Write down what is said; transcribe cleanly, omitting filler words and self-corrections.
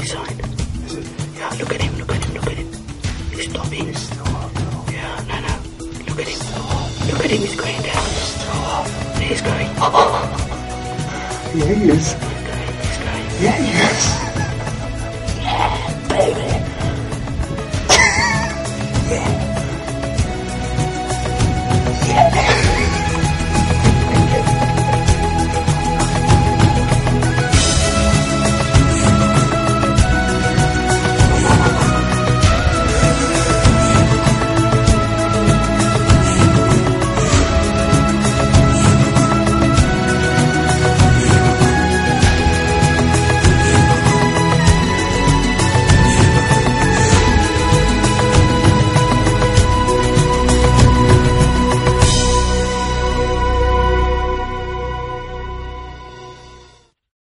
side. Is it? Yeah, look at him. He's stopping. Stop. Yeah, no. Look at him. Look at him, he's going down. Stop. He's going. Yeah, he is. He's going. Yeah, he is.